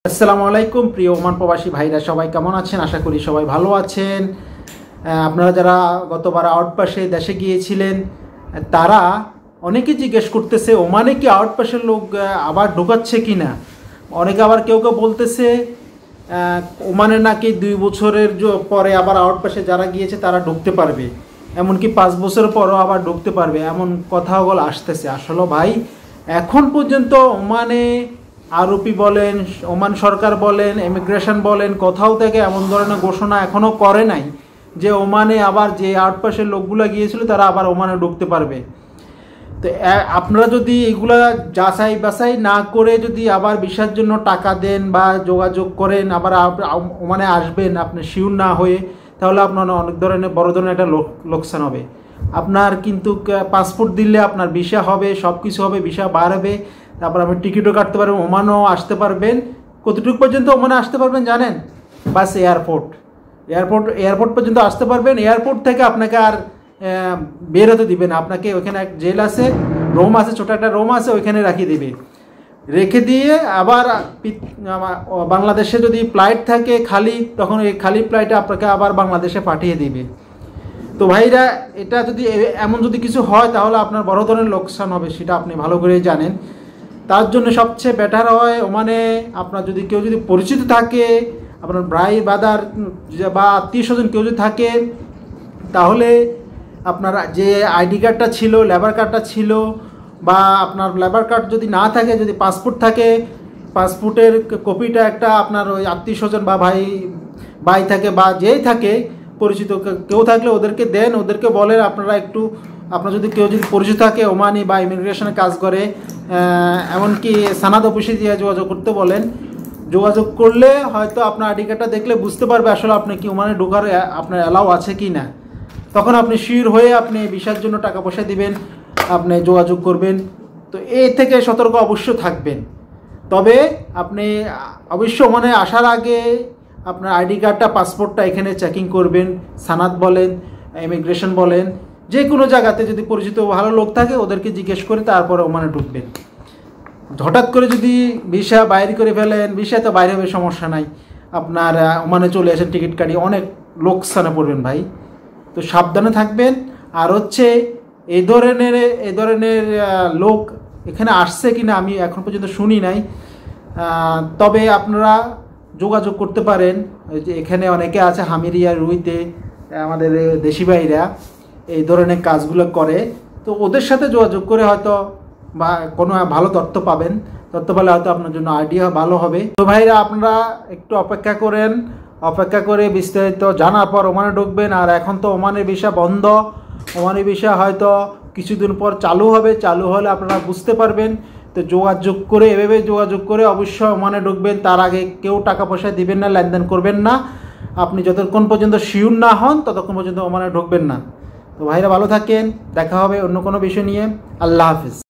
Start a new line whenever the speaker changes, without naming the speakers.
আসসালামু আলাইকুম প্রিয় ওমান প্রবাসী ভাইরা, সবাই কেমন আছেন? আশা করি সবাই ভালো আছেন। আপনারা যারা গতবার আউটপাসে দেশে গিয়েছিলেন তারা অনেকে জিজ্ঞেস করতেছে ওমানে কি আউটপাসের লোক আবার ঢোকাচ্ছে কি না। অনেকে আবার কেউ কেউ বলতেছে ওমানে নাকি 2 বছরের পরে আবার আউটপাসে যারা গিয়েছে তারা ঢুকতে পারবে, এমনকি 5 বছর পরও আবার ঢুকতে পারবে, এমন কথাগুলো আসতেছে। আসলে ভাই, এখন পর্যন্ত ওমানে আরোপি বলেন, ওমান সরকার বলেন, ইমিগ্রেশন বলেন, কোথাও থেকে এমন ধরনের ঘোষণা এখনও করে নাই যে ওমানে আবার যে আউটপাসের লোকগুলো গিয়েছিল তারা আবার ওমানে ঢুকতে পারবে। তো আপনারা যদি এগুলা যাচাই বাছাই না করে যদি আবার ভিসার জন্য টাকা দেন বা যোগাযোগ করেন আবার ওমানে আসবেন আপনি শিওর না হয়ে, তাহলে আপনার অনেক ধরনের বড় ধরনের একটা লোকসান হবে। আপনার কিন্তু পাসপোর্ট দিলে আপনার ভিসা হবে, সব কিছু হবে, ভিসা বাড়বে, তারপর আপনি টিকিটও কাটতে পারবেন, ওমানও আসতে পারবেন। কতটুকু পর্যন্ত ওমানে আসতে পারবেন জানেন? বাস এয়ারপোর্ট পর্যন্ত আসতে পারবেন। এয়ারপোর্ট থেকে আপনাকে আর বের হতে দিবে না। আপনাকে ওইখানে এক জেল আছে, রুম আছে, ছোটো একটা রুম আছে, ওইখানে রেখে দিয়ে আবার বাংলাদেশে যদি ফ্লাইট থাকে খালি, তখন এই খালি ফ্লাইটে আপনাকে আবার বাংলাদেশে পাঠিয়ে দিবে। তো ভাইরা, এটা যদি এমন যদি কিছু হয় তাহলে আপনার বড় ধরনের লোকসান হবে, সেটা আপনি ভালো করেই জানেন। তার জন্য সবচেয়ে বেটার হয় ওমানে আপনার যদি কেউ যদি পরিচিত থাকে, আপনার ভাই বাদার বা আত্মীয় স্বজন কেউ যদি থাকে, তাহলে আপনার যে আইডি কার্ডটা ছিল, লেবার কার্ডটা ছিল, বা আপনার লেবার কার্ড যদি না থাকে, যদি পাসপোর্ট থাকে, পাসপোর্টের কপিটা একটা আপনার ওই আত্মীয় স্বজন বা ভাই থাকে বা যেই থাকে পরিচিত কেউ থাকলে ওদেরকে দেন, ওদেরকে বলেন আপনারা একটু, আপনার যদি কেউ যদি পরিচিত থাকে ওমানি বা ইমিগ্রেশনে কাজ করে, এমনকি সানাদ অফিসে দিয়ে যোগাযোগ করতে বলেন। যোগাযোগ করলে হয়তো আপনার আইডি কার্ডটা দেখলে বুঝতে পারবে আসলে আপনি কি ওমানে ঢোকার আপনার অ্যালাউ আছে কি না। তখন আপনি শিওর হয়ে আপনি ভিসার জন্য টাকা পয়সা দিবেন, আপনি যোগাযোগ করবেন। তো এই থেকে সতর্ক অবশ্য থাকবেন। তবে আপনি অবশ্য ওমানে আসার আগে আপনার আইডি কার্ডটা, পাসপোর্টটা এখানে চেকিং করবেন। সানাদ বলেন, ইমিগ্রেশন বলেন, যে কোনো জায়গাতে যদি পরিচিত ভালো লোক থাকে ওদেরকে জিজ্ঞেস করে তারপরে ওমানে ঢুকবেন। হঠাৎ করে যদি ভিসা বাইরে করে ফেলেন, ভিসা তো বাইরে হবে সমস্যা নাই, আপনার ওমানে চলে আসেন টিকিট কাটিয়ে, অনেক লোকসানে পড়বেন ভাই। তো সাবধানে থাকবেন। আর হচ্ছে এই ধরনের লোক এখানে আসছে কিনা আমি এখন পর্যন্ত শুনি নাই। তবে আপনারা যোগাযোগ করতে পারেন, যে এখানে অনেকে আছে হামিরিয়া রুইতে, আমাদের দেশি ভাইরা এই ধরনের কাজগুলো করে। তো ওদের সাথে যোগাযোগ করে হয়তো বা কোনো ভালো তথ্য পাবেন, তথ্য পেলে হয়তো আপনার জন্য আইডিয়া ভালো হবে। তো ভাইরা, আপনারা একটু অপেক্ষা করেন, অপেক্ষা করে বিস্তারিত জানার পর ওমানে ঢুকবেন। আর এখন তো ওমানের ভিসা বন্ধ, ওমানের ভিসা হয়তো কিছুদিন পর চালু হবে, চালু হলে আপনারা বুঝতে পারবেন। তো যোগাযোগ করে, এভাবে যোগাযোগ করে অবশ্যই ওমানে ঢুকবেন। তার আগে কেউ টাকা পয়সা দিবেন না, লেনদেন করবেন না। আপনি যতক্ষণ পর্যন্ত শিওর না হন ততক্ষণ পর্যন্ত ওমানে ঢুকবেন না। তো ভাইরা ভালো থাকেন, দেখা হবে অন্য কোনো বিষয় নিয়ে। আল্লাহ হাফিজ।